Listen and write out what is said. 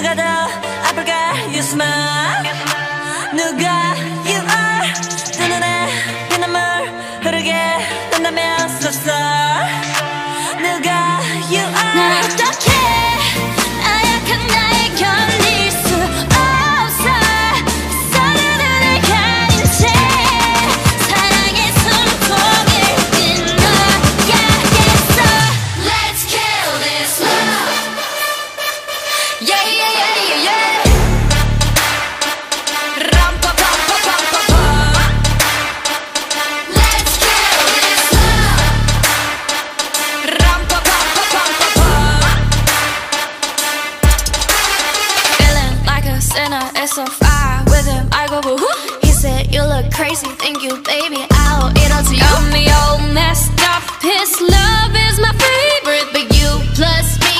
누가 더 아플까 you smile 누가 you are 두 눈에 피눈물 흐르게 된다면 so sorry 누가 you are 날 어떻게 나약한 나에 견딜 수 없어 서로를 가린 채 사랑의 숨통을 끊어야겠어 Let's kill this love Yeah yeah yeah yeah yeah Ram pa pa pa pa pa pa Let's kill this love Ram pa pa pa pa pa pa Feeling like a sinner, it's so fire with him I go boo hoo. He said you look crazy, thank you baby I'll eat up to you. Got me all messed up, his love is my favorite but you plus me